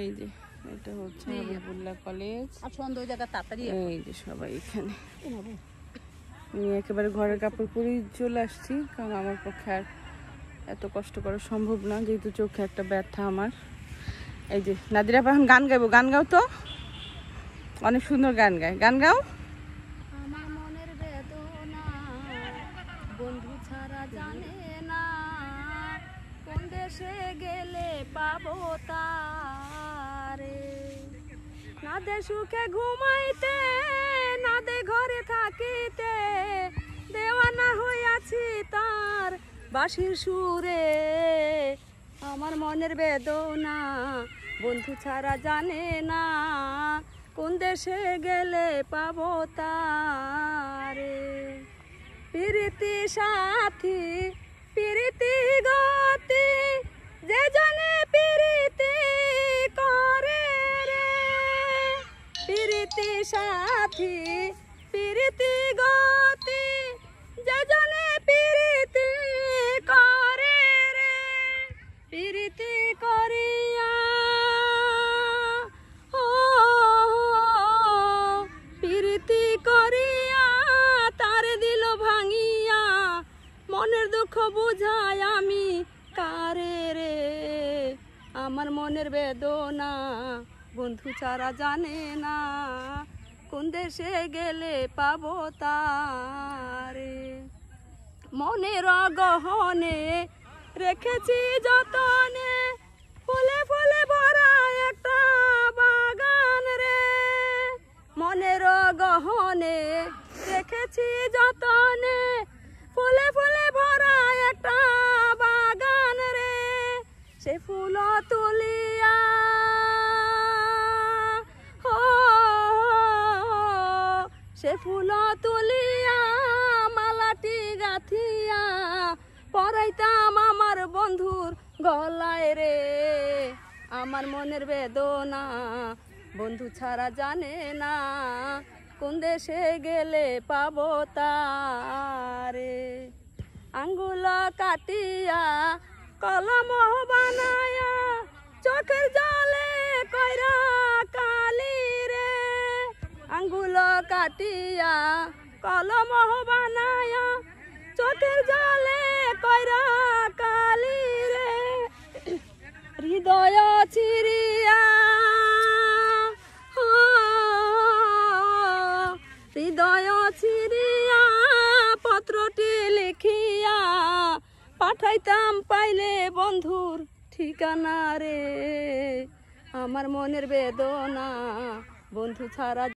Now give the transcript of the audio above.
এই যে এটা হচ্ছে হাবিবুল্লাহ কলেজ। ওই জায়গা তাড়াতাড়ি এই যে সবাই এখানে। আমি একেবারে ঘরের কাপড় পরেই চলে আসছি, কারণ আমার পক্ষে আর এত কষ্ট করা সম্ভব না, যেহেতু চোখে একটা ব্যথা আমার। এই যে নাদিরা এখন গান গাইবো। গান গাও তো, অনেক সুন্দর গান গায়। গান গাও। আমার মনের বেদনা বন্ধু ছাড়া জানে না, কোন দেশে গেলে পাবো তারে। না দে সুখে ঘুমাইতে, না দে ঘরে থাকিতে, দেওয়ানা হইয়াছি তার বাঁশির সুরে। আমার মনের বেদনা বন্ধু ছাড়া জানে না, কোন দেশে গেলে পাবো তারে। প্রীতি সাথী প্রীতি গতি, যে জনে প্রীতি করে রে। প্রীতি সাথী প্রীতি গতি, যে জনে প্রীতি করে রে। প্রীতি করিয়া প্রীতি করিয়া তারে দিল ভাঙিয়া, মনের দুঃখ বুঝাই আমি কারে রে। আমার মনের বেদনা বন্ধু ছাড়া জানে না, কোন দেশে গেলে পাবো তারে। মনের গহনে রেখেছি যতনে, ফুলে ফুলে ভরা একটা বাগান রে। মনের গহনে রেখেছি যতনে, ফুলে ফুলে ভরা একটা বাগান রে। সে ফুল তুলিয়া সে ফুল তুলিয়া মালাটি গাথিয়া পরাইতাম আমার বন্ধুর গলায় রে। আমার মনের বেদনা বন্ধু ছাড়া জানে না, কোন দেশে গেলে পাবো তারে। আঙ্গুল কাটিয়া কলম বানায়া, চোখের জলে কইরা কালি রে। আঙ্গুল কাটিয়া কলম বানায়া, চোখের জলে কইরা কালি রে। হৃদয় চিরিয়া হৃদয় চিরিয়া পত্রটি লিখিয়া, পাঠাইতাম পাইলে বন্ধুর ঠিকানা রে। আমার মনের বেদনা বন্ধু ছাড়া